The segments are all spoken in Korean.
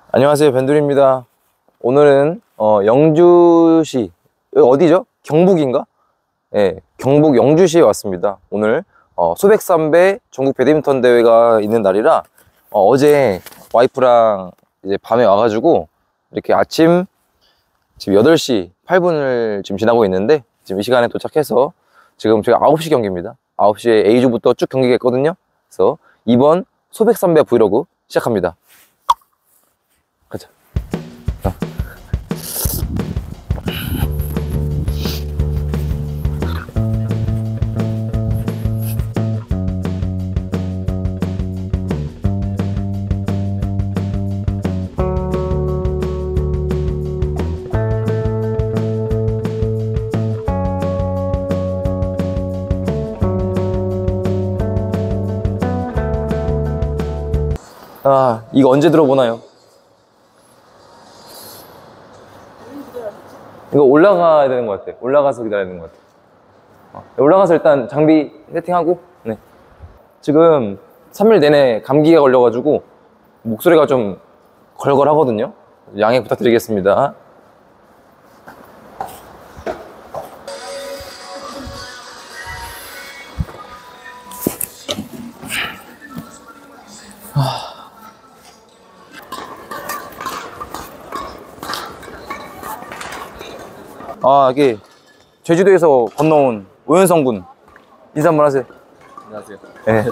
안녕하세요, 변두리입니다. 오늘은 영주시, 여기 어디죠? 경북인가? 네, 경북 영주시에 왔습니다. 오늘 소백삼배 전국 배드민턴 대회가 있는 날이라 어제 와이프랑 이제 밤에 와가지고 이렇게 아침 지금 8시 8분을 지금 지나고 있는데, 지금 이 시간에 도착해서 지금 저희가 9시 경기입니다. 9시에 A조부터 쭉 경기가 있거든요. 그래서 이번 소백삼배 브이로그 시작합니다. 가자. 이거 언제 들어보나요? 이거 올라가야 되는 것 같아. 올라가서 기다려야 되는 것 같아. 올라가서 일단 장비 세팅하고. 네. 지금 3일 내내 감기가 걸려가지고 목소리가 좀 걸걸하거든요. 양해 부탁드리겠습니다. 여기 제주도에서 건너온 오현성 군, 인사 한번 하세요. 안녕하세요. 네.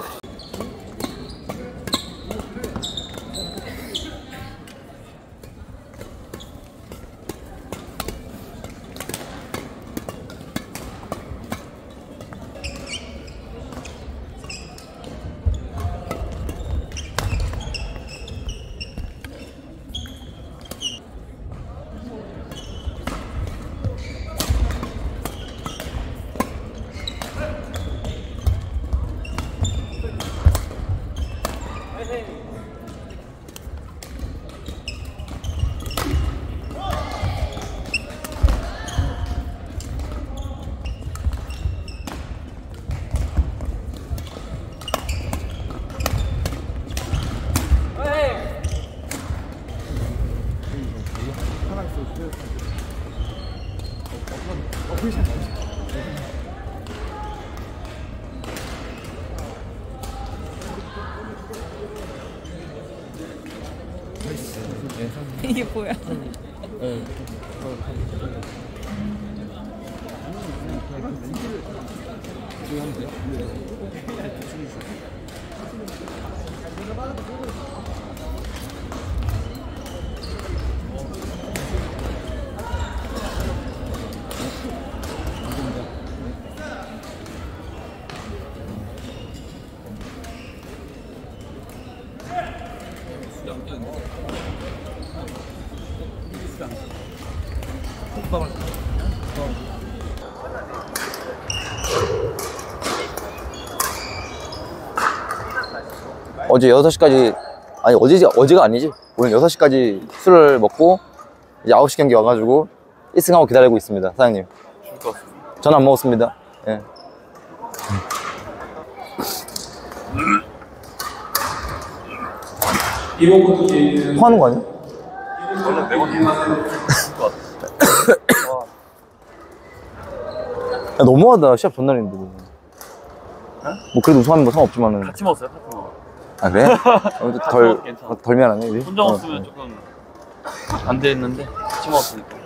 이게 뭐야? 어제 6시까지, 아니 어제가 아니지, 오늘 6시까지 술을 먹고 이제 9시 경기 와가지고 1승하고 기다리고 있습니다. 사장님, 저는 안 먹었습니다. 예. 토하는 거 아니야? 야, 너무하다. 시합 전날인데 뭐 그래도 우승하면 뭐 상관없지만은. 같이 먹었어요? 같이 먹어. 아, 그래? 덜 미안하네. 우리? 혼자 먹었으면 조금 안 됐는데 같이 먹었으니까.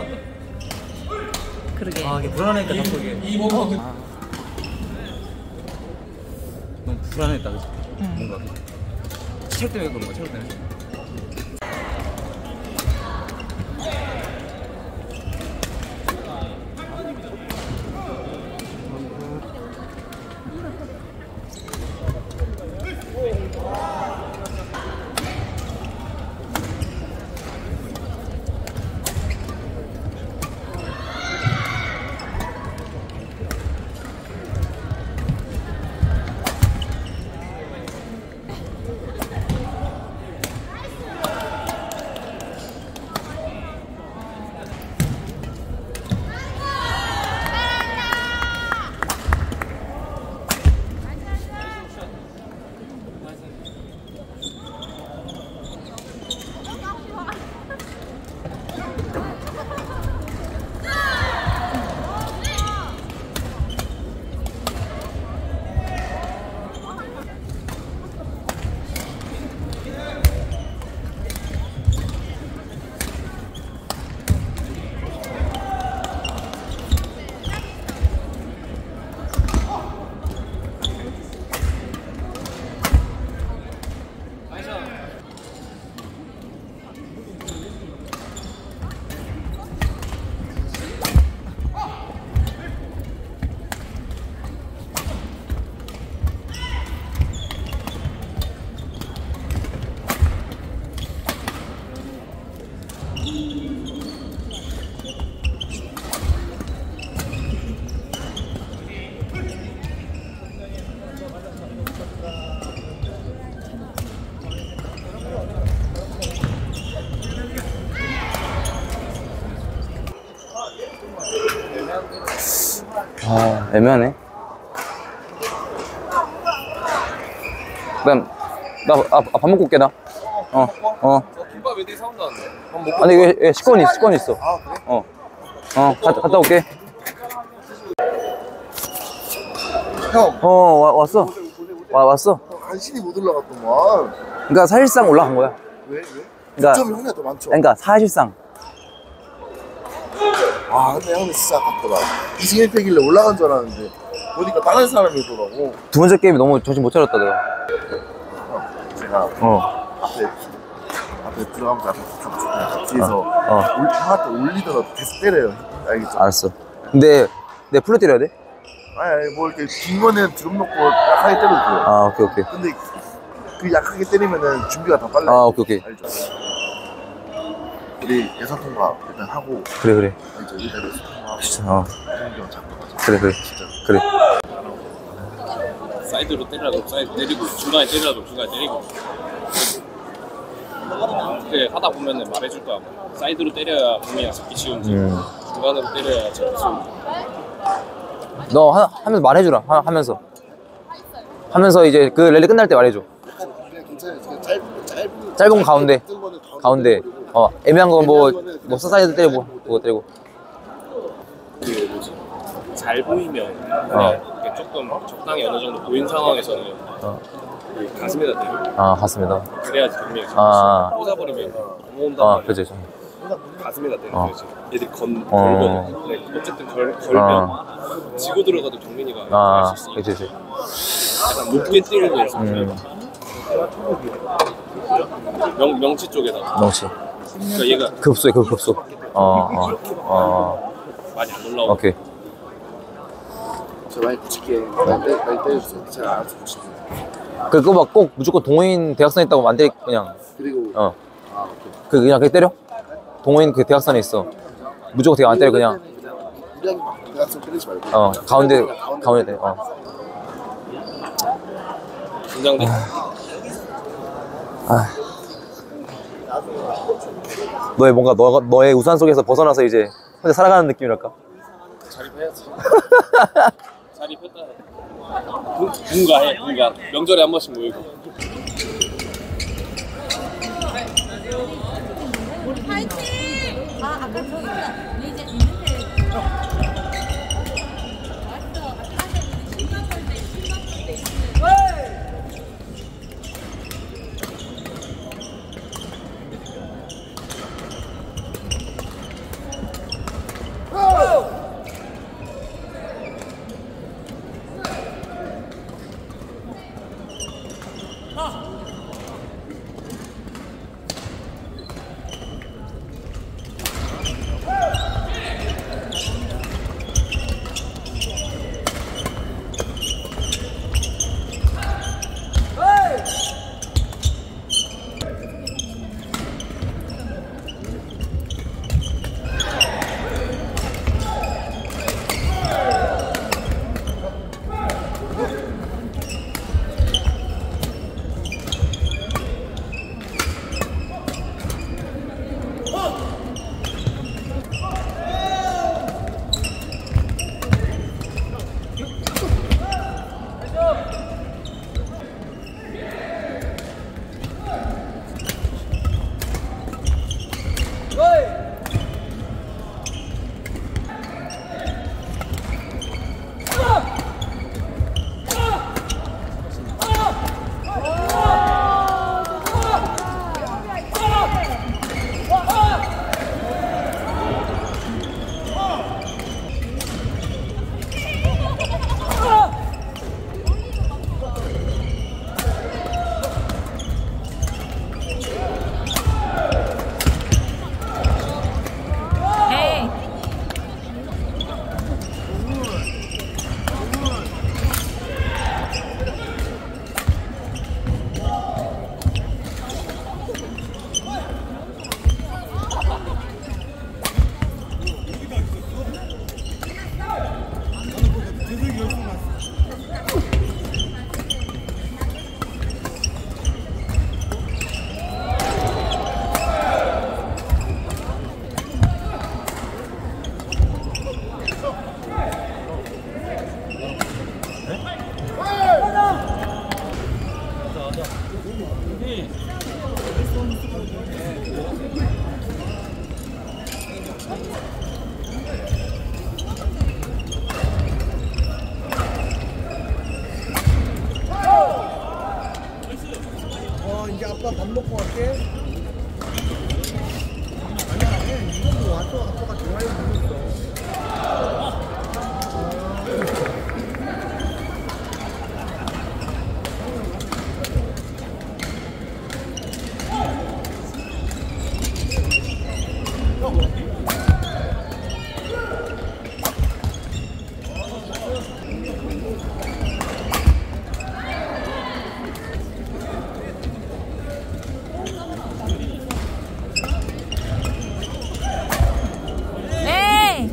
그러게. 아, 이게 불안하니까 자꾸 이게. 너무 불안했다, 그치? 뭔가. 체력 때문에 그런 거, 체력 때문에. 아, 애매하네. 그다음 밥 먹고 올게 나. 김밥 애들이 사온다는데. 아니 이게 식권이 있어. 갔다 올게. 형, 왔어. 왔어. 간신히 못 올라갔더만. 그러니까 사실상 올라간 거야. 왜? 그러니까 점이 형이 더 많죠? 그러니까 사실상. 아, 근데 형은 진짜 아깝더라. 2승 1패길래 올라간 줄 알았는데 보니까 다른 사람이더라고. 두 번째 게임이 너무 정신 못 차렸다 내가. 제가 앞에 들어가면서 앞에 뒤에서 형한테 올리더라도 계속 때려요. 알겠죠? 알았어. 근데 내 풀로 때려야 돼? 아니, 뭐 이렇게 긴 거는 드럼 놓고 약하게 때려도 돼요. 아, 오케이. 근데 그 약하게 때리면은 준비가 더 빨라요. 아, 오케이. 알죠? 우리 예선 통과 일단 하고. 그래. 알죠? 일단 예선 통과하고. 진짜. 경기만 잡고 가자. 그래. 진짜. 그래. 사이드로 때리라도 사이드 때리고 중간에 때리라도 중간에 때리고. 그래 하다 보면은 말해줄 거야. 사이드로 때려야 공이야 잡기 쉬운지 중간으로 때려야 잡기 쉬운지. 너 하면서 말해주라. 하면서 이제 그 랠리 끝날 때 말해줘. 그냥 괜찮아요. 그냥 짧은 거 가운데. 짧은 거는 가운데. 애매한 건 뭐 사이드 때리고 그거 때리고. 그 뭐지? 잘 보이면 그냥 이렇게 조금 적당히 어느 정도 보인 상황에서는 그 가슴에다 대고 아, 갔습니다. 그래야지 경미가 아. 꽂아버리면 넘어온단 말이야. 그치. 가슴에다 대는 거지. 얘들이 걸거든. 근데 어쨌든 걸면 지고 들어가도 경민이가 할 수 있으니까 그치. 약간 높게 뛰는 거였어. 명치 쪽에다가. 명치. 그러니까 얘가 급소해, 급소. 많이 안 올라오고. 오케이. 저 많이 붙일게. 많이 때려주세요. 제가 알아서 붙일게요. 그거 막 꼭 무조건 동호인 대학생에 있다고 안 돼, 그냥. 그리고 아, 오케이. 그냥 때려? 동호인 그 대학산에 있어. 무조건 대학 안 때려, 그냥. 무리하게 막 대학생 때리지 말고. 가운데 때. 긴장돼. 너의 우산 속에서 벗어나서 이제 혼자 살아가는 느낌이랄까? 자립해야지. 자립했다. 분가해, 분가. 명절에 한 번씩 모이고. 파이팅! 아까 저기 있다. 이제 있는데. 이제 아빠 밥 먹고 갈게. 아니, 이거 와서 아빠가 좋아요 눌렀어. 네.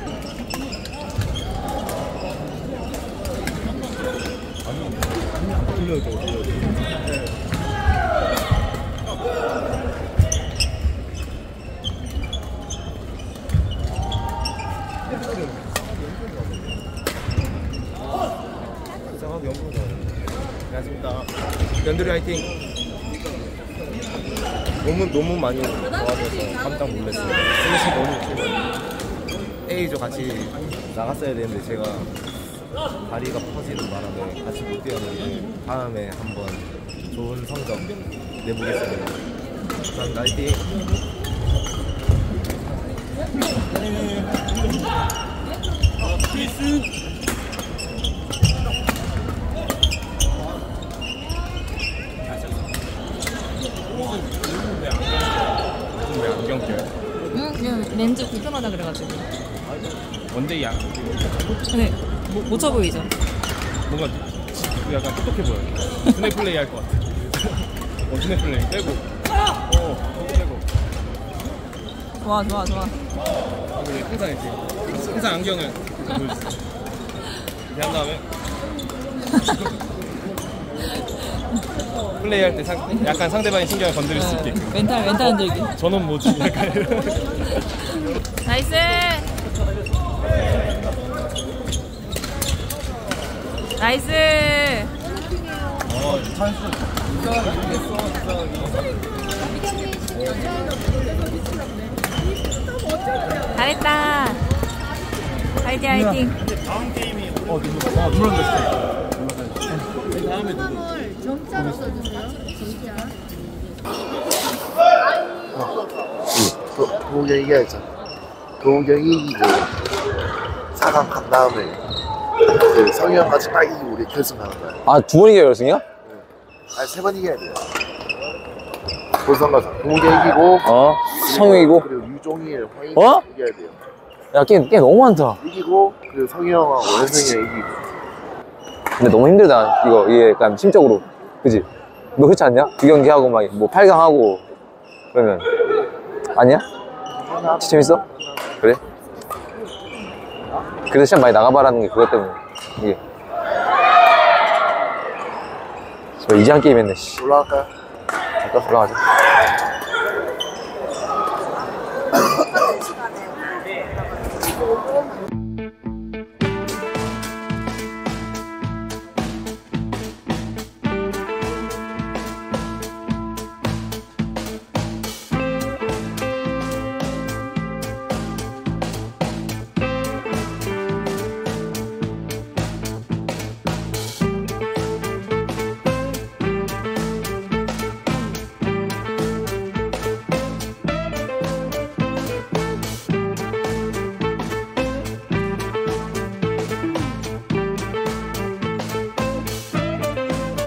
안녕하십니까. 연두리 화이팅. 너무 많이 도와줘서 깜짝 놀랐어요. 스매시 너무 좋고 A조 같이 나갔어야 되는데 제가 다리가 퍼지는 바람에 같이 못 뛰었는데 다음에 한번 좋은 성적 내보겠습니다. 감사합니다. 화이팅. 왜 안경 껴요? 그냥 렌즈 불편하다 그래가지고. 원데이 양 근데 못 쳐 보이죠? 뭔가 약간 똑똑해 보여요. 스냅 플레이 할 것 같아. 스냅 플레이 빼고 저거 빼고 좋아. 우리 항상 이렇게 항상 안경을 보여주세요. 이렇게 한 다음에 플레이 할 때 약간 상대방의 신경을 건드릴 수 있게 멘탈 흔들기. 전원 모드 약간 이런. 나이스. 나이스. 찬스. 잘했다. 화이팅. 정자로 써주세요. 정자. 도우경이가 있잖아. 도우경이 이기고 4강 간 다음에 그 성형 같이 딱 이기고 우리 결승 가는 거야. 아, 두 번이가 결승이야? 아니 3번 이겨야 돼요. 본선 가서 도우경 이기고 성우이고. 그리고 유종일, 황희 어? 이겨야 돼요. 야, 게임 너무 많다. 이기고 그리고 성형하고 원승이 이기고. 근데 너무 힘들다. 이게 약간 심적으로. 그지? 너 그렇지 않냐? 두 경기 하고 막 뭐 8강 하고 그러면 아니야? 재밌어? 그래? 그래서 시험 많이 나가봐라는 게 그것 때문에 이게 저 이지한 게임 했네. 씨. 올라갈까요? 잠깐 올라가자.